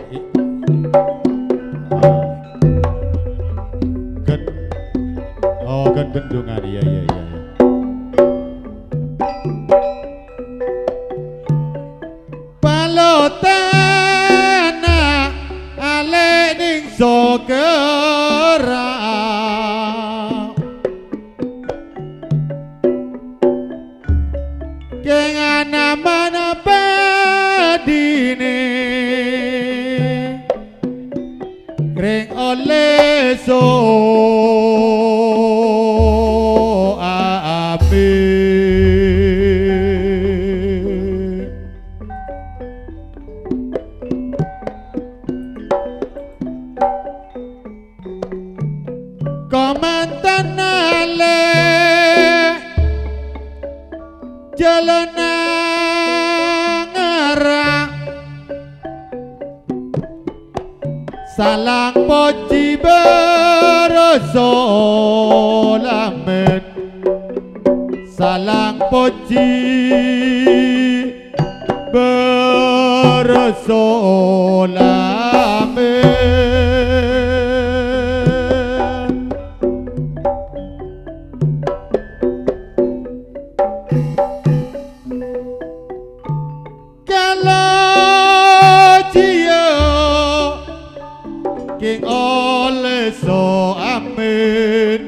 Gen gendungan iya. Palotana ale ning sokera. Kengana mana padine Kring oleh so amin Komandan ale jalan ngarang salang poci berosolamen salang poci berosolamen King oleh so amin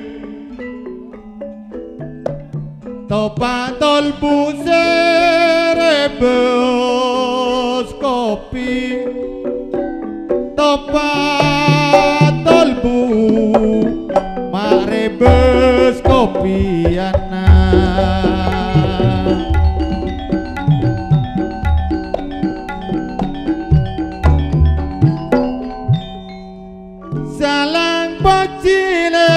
Topa tolbu serebus kopi Topa tolbu marebus kopi anak Salang pocile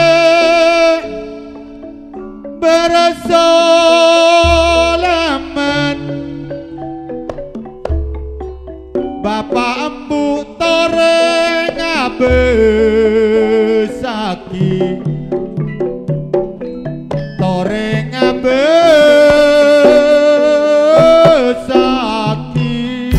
berasolaman Bapak embu toreng abesaki Toreng abesaki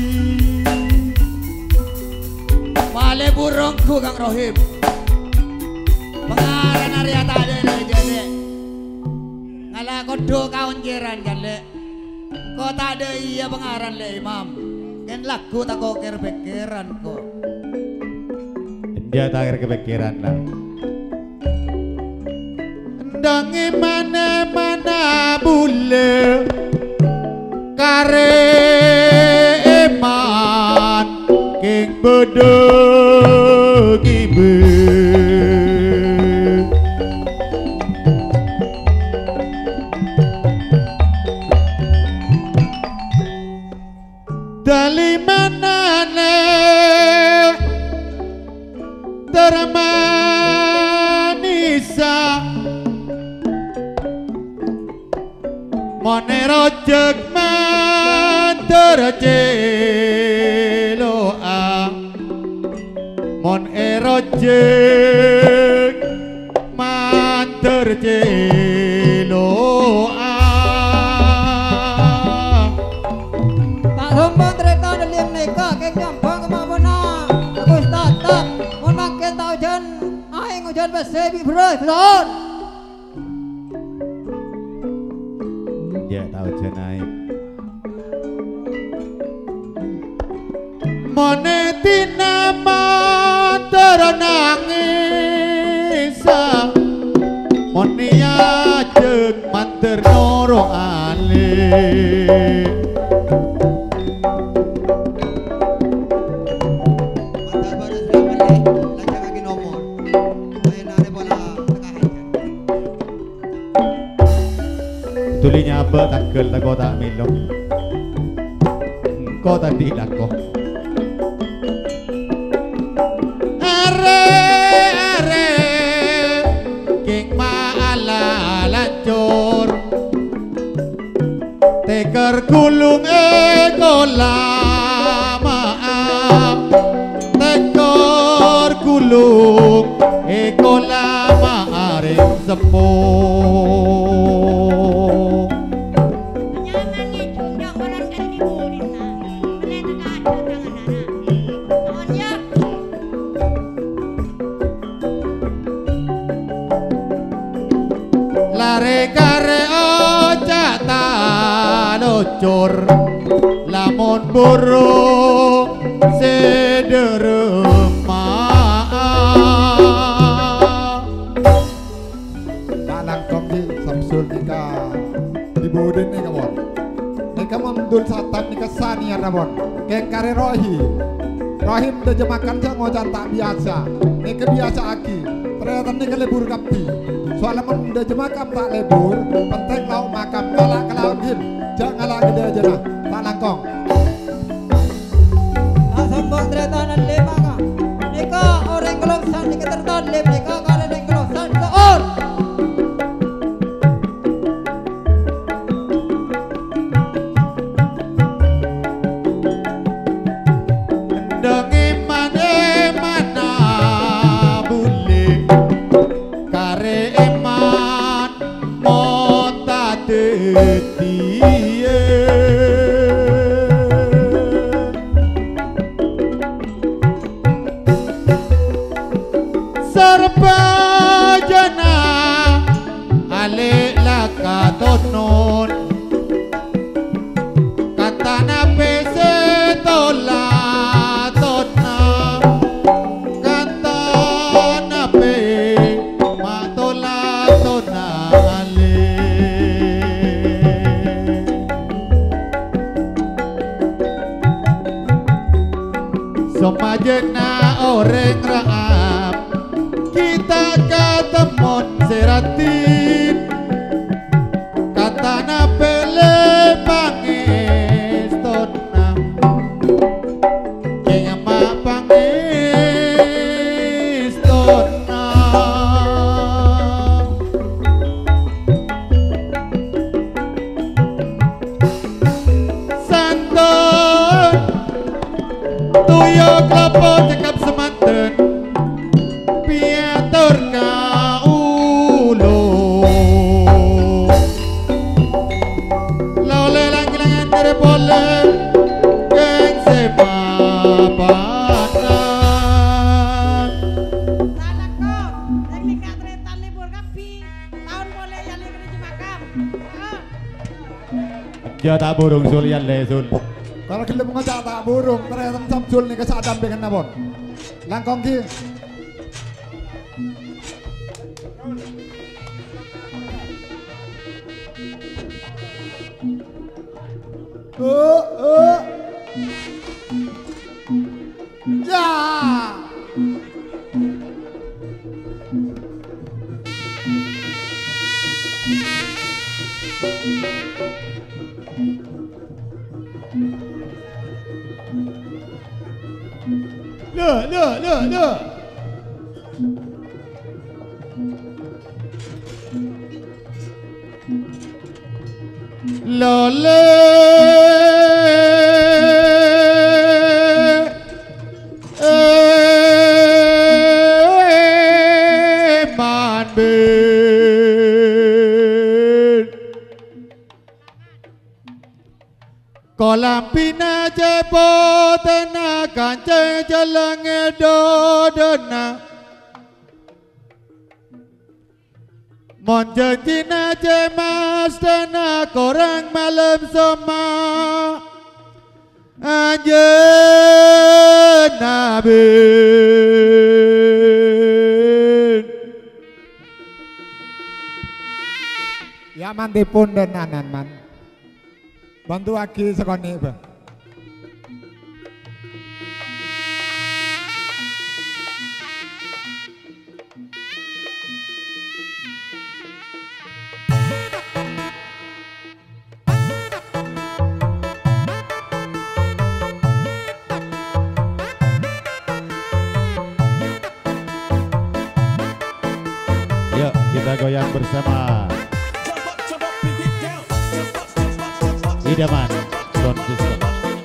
Male burungku Kang Rohim Pengaran Arya tadi jadi Ngalah kodo kawan kiran jale Kau tak ada iya pengaran le imam Kan lagu tak kau kira pikiran kok dia tak kepikiran lah Dangi mana-mana bule Kare eman King bedegi Dalimanane termanisa monero jek manterjeloa mon erojek manterjeloa tak sombong cerita dalam nikah keng nyombong kemampuan aku tetap mon makin tak hujan aing hujan besebi bro beron ya tahu jenai monetina terenangisa monia jek manter noro ale mata baru sudah balik lanjut lagi nomor main ada bola tengah tulinya apa takkel tak kau tak minum kau tadi lah kau teker kulung lama teker kulung lama areng sepuh Nyaman ni cundang orang kan diburin na. Mana tak ada tangan anak. Kawan ya. lare kare oca talocor lamun burung sederema tak langkong di Samsul nikah di Budin nih kawan nikah mandul satap nikah sanian kawan keng kare Rohim udah jemakan jangan tak biasa nikah biasa aki ternyata nikah lebur kapi soalnya udah jemakan tak lebur penting lau makam ngalak kelagin jangan ngalak gede aja nah tak langkong tak sombong cerita dalam maka nikah orang keloksan nikah tertalim nikah kalian yang keloksan keon Sarpajana ale lakatonon katana pese tola tona katana pe matola tona ale somajekna orang raap kita katemon seratin katana pele pangestona kengama pangestona santon tuyo klopo cekap semanten piatur kaulo laule langgilangan dari pole keng sepapakan Salakon, yang nikah tretan libur kapi. Tahun boleh yang nikah di makam. dia tak burung sulian lesun kalau kita ngajak tak burung ternyata Samsul nikah sadam dengan nabon langkong ki ya Look. Lole man bin kolam pina jepo tena kancai jalange dodona mon janjina jemas tena korang malam sama anjen bin Ya mantipun denanan man. Bantu aki sekoni bang. Yuk kita goyang bersama Idaman Sound System.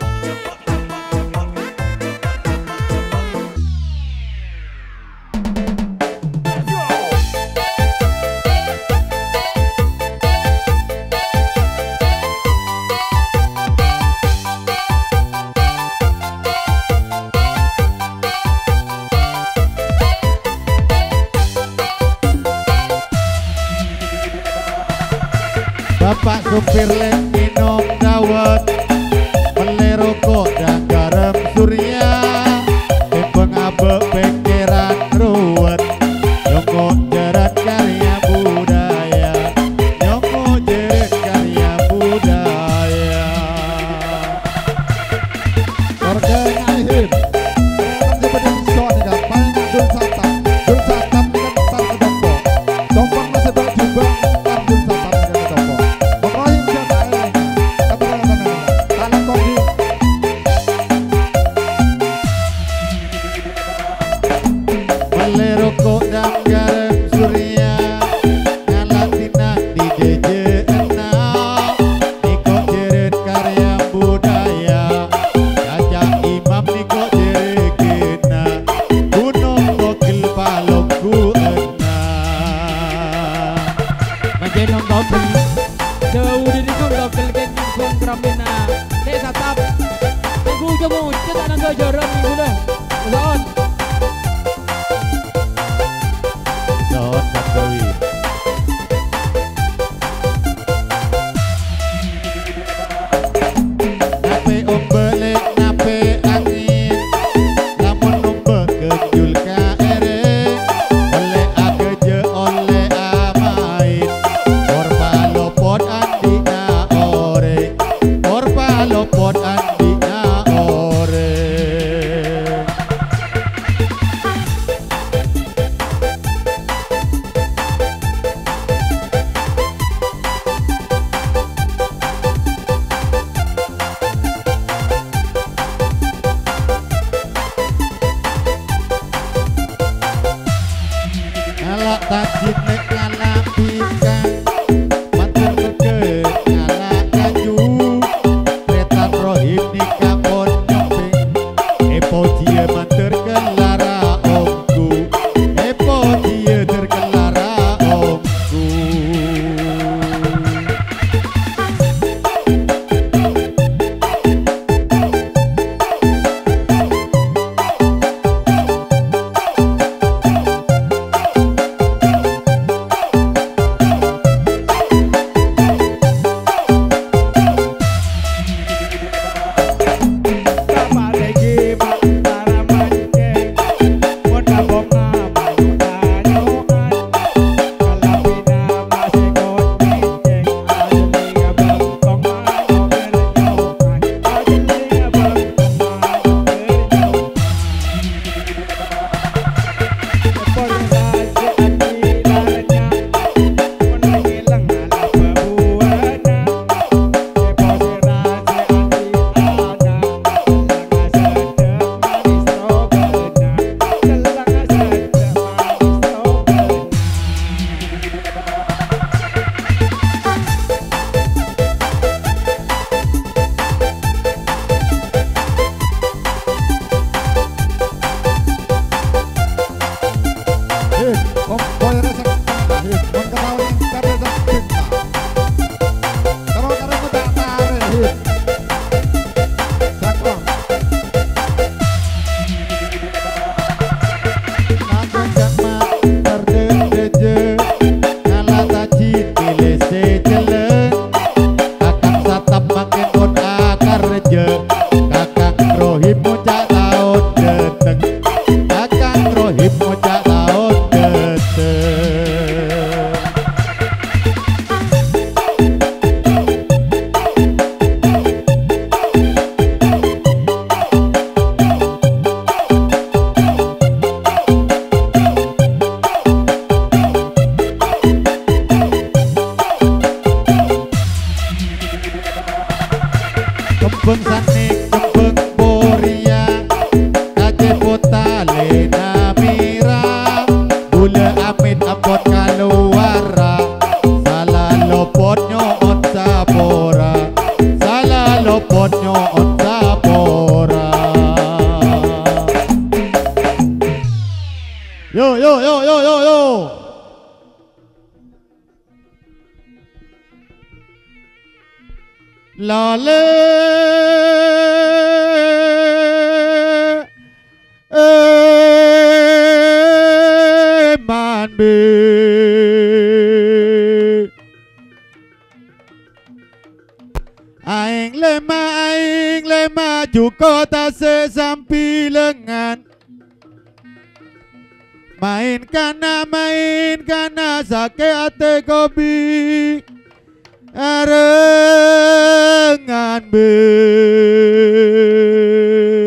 Bapak supir lek minum dawet, beli rokok dan garam surya, timbang abe pikiran ruwet, nyongko jerat karya budaya, nyongko jerat karya budaya. Warga ngahim. Seperti bisa nih kan, paling dul satap dengan tar ke dompo. Dompang masih berjubah, tar dul satap dengan dompo. Pokoknya siapa ini? Tapi tanah kondi. Beli rokok dan garam surya, ngalatina di DJNA, niko jerat karya budaya, jajak imam niko jerekena, gunung bokil palongku ena. Majenong dobel jauh dari kau dobel kan kau keramina desa tap ibu jamu kita nangga jaran ibu dah on Sohot Bakdawi. Nape ombele nape angin, lamun ombe kejul kaere, oleh akeje oleh amain, korba lopot andina ore, korba lopot andina ore. lale manbe aing lema juga tak sesampi lengan main kana sakit ate kopi arengan be